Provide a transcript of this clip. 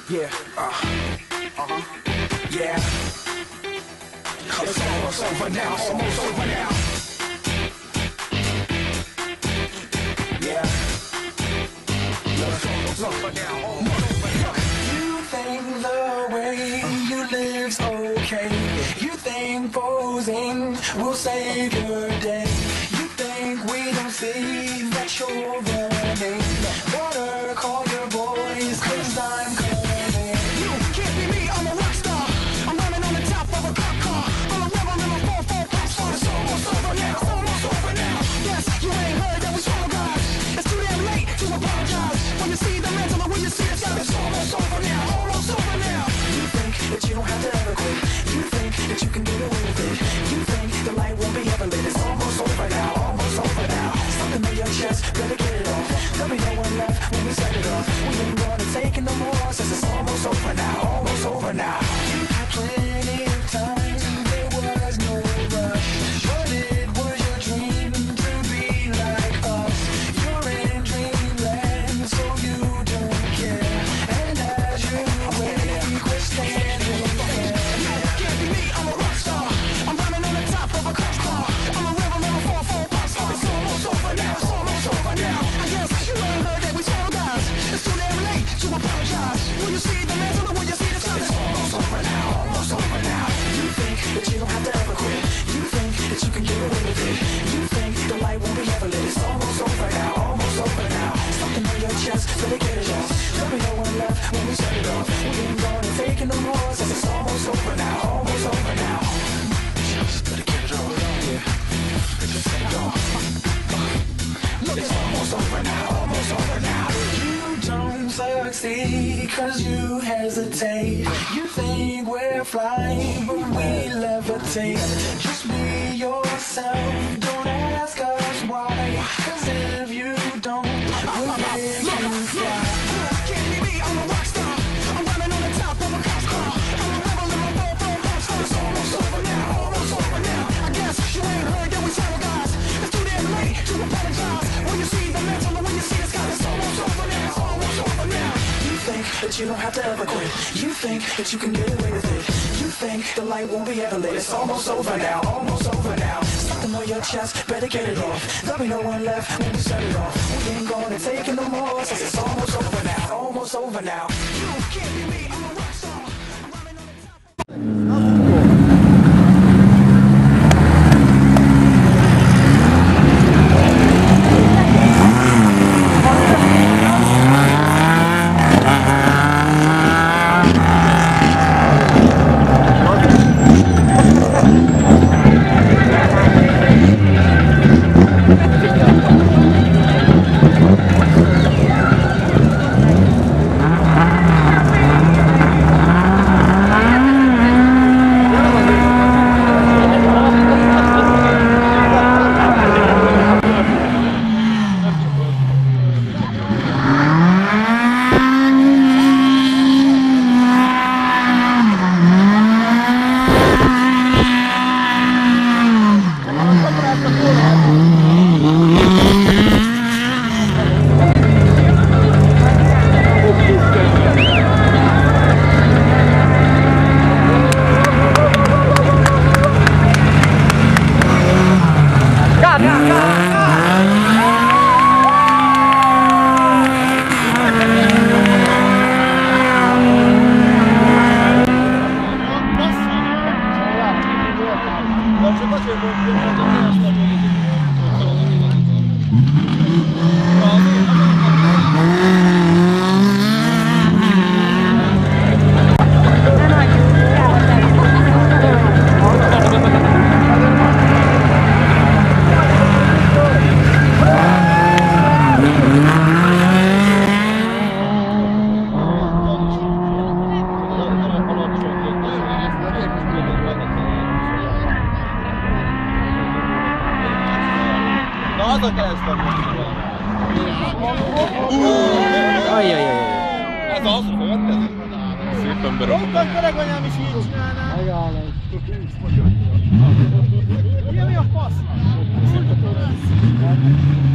Yeah, yeah. It's almost over now, almost over now. Yeah. It's almost over now, almost over now. You think the way you live's okay. You think posing will save your day. You think we don't see that you're running. Wanna call your boys, 'cause I'm coming. You can't be me, I'm a rock star. I'm running on the top of a cop car. I'm a rebel in a 4-4 pop star. It's almost over now, almost over now. Yes, you ain't heard that we swallow guys. It's too damn late to apologize. When you see the mantle, when you see the sky, it's almost over now, almost over now. You think that you don't have to ever quit. You think that you can get away with it. You think the light won't be ever lit. It's almost over now, almost over now. Something in your chest, better get it off. There'll be no one left when we set it off. We ain't gonna take it no more, since it's almost over now, almost over now. You had plenty of time, there was no rush. But it was your dream to be like us. You're in dreamland, so you don't care. And as you wake, we're standing there. You can't be me, I'm a rock star. I'm running on the top of a cop car. I'm a rebel in a 4-4 pop star. It's almost over now, it's almost over now. I guess you ain't heard that we swallow guys. It's too damn late to apologize. When you see the mantle or when you see the sun, it's almost over now, almost over now. You think that you don't have to ever quit. You think that you can get away with it. You think the light won't be ever lit. It's almost over now, almost over now. Something on your chest, better get it off. There'll be no one left when we set it off. We ain't gonna take it no more, since it's almost over now, almost over now. Just better get it off, yeah. Just set it off. Look, it's almost over now, almost over now. You don't succeed, 'cause you hesitate. You think we're flying, but we levitate. Just be yourself, don't ask us why. 'Cause if you don't, we'll make you fly. Can't be me, I'm a rock star. I'm running on the top of a cop car. I'm a rebel in a 4-4 pop star. It's almost over now, almost over now. I guess you ain't heard that we swallow guys. It's too damn late to apologize. When you see the mantle or when you see the sky, it's almost over now, almost over now. You think that you don't have to ever quit. You think that you can get away with it. You think the light won't be ever lit. It's almost over now, almost over now. Something on your chest, better get it off. There'll be no one left when we set it off. We ain't gonna take it no more, since it's almost over now, almost over now. You can't be me, I'm a rock star. I'm running on the top. Az a keresztben. Ajjajjajjaj. Ez az, következik? Szépen berobban. Rokkan kerekanyám is így csinálná. Megállom. Mi a fasz?